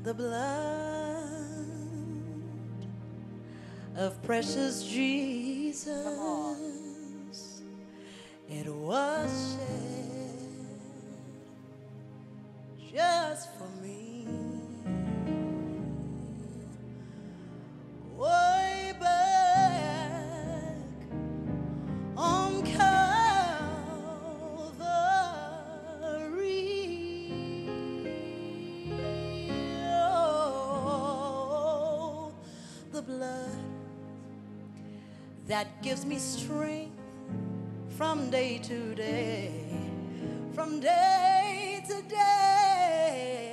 the blood of precious Jesus. It was shed just for me. Way back on Calvary, oh, the blood that gives me strength from day to day, from day to day.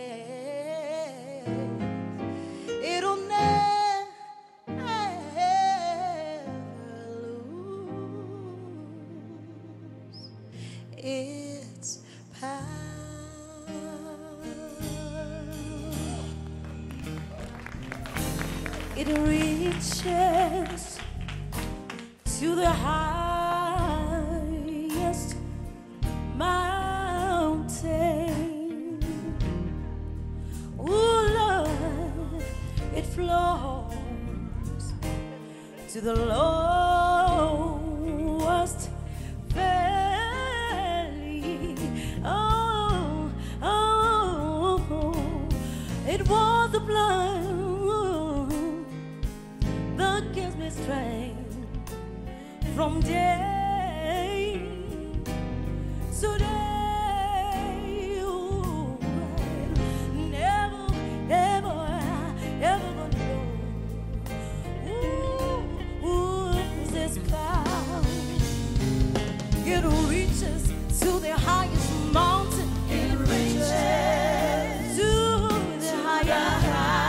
It'll never lose its power. It reaches to the highest mountain. Ooh, Lord, it flows to the lowest valley. Oh, oh, oh, it was the blood that gives me strength from day to day. Ooh, never, ever, ever gonna know this power. It reaches to the highest mountain. It reaches to the highest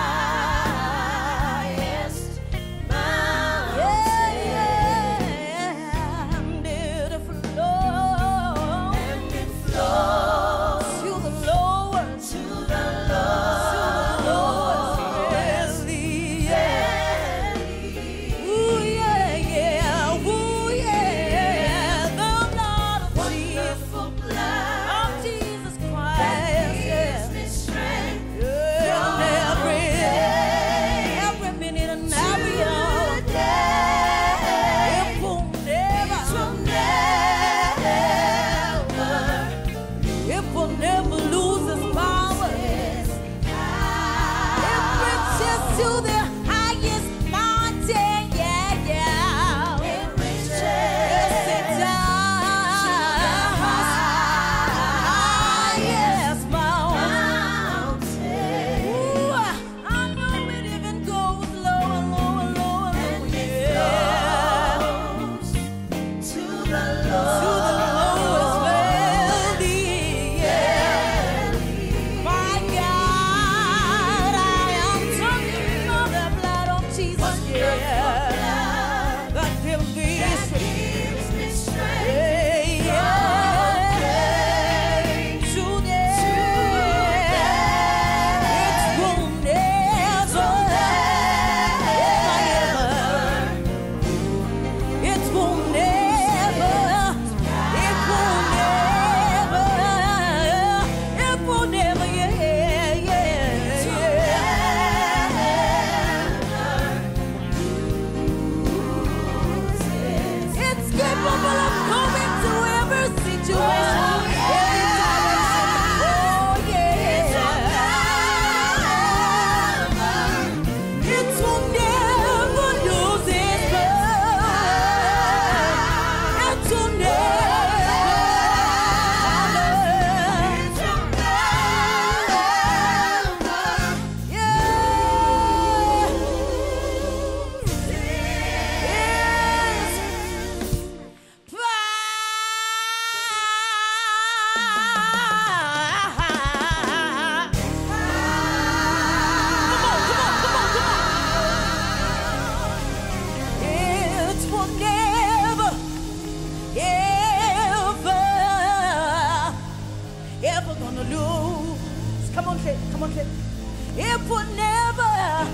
it would never,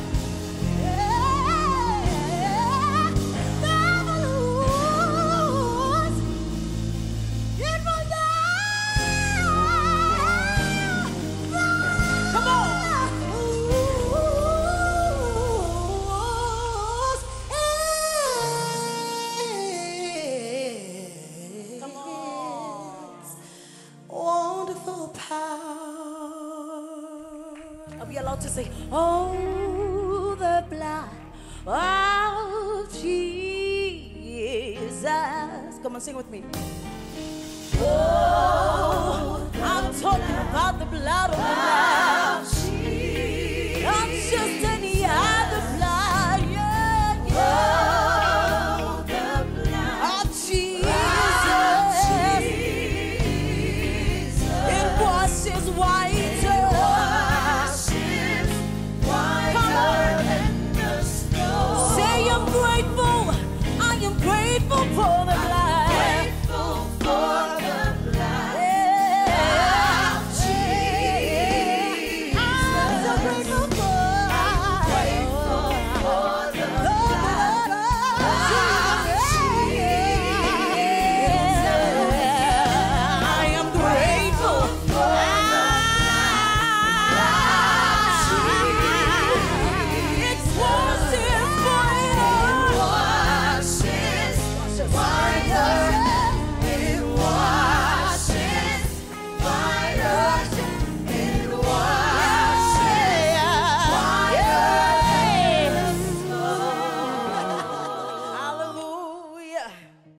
never lose. It will never, come on. Are we allowed to say, oh, the blood of Jesus? Come on, sing with me.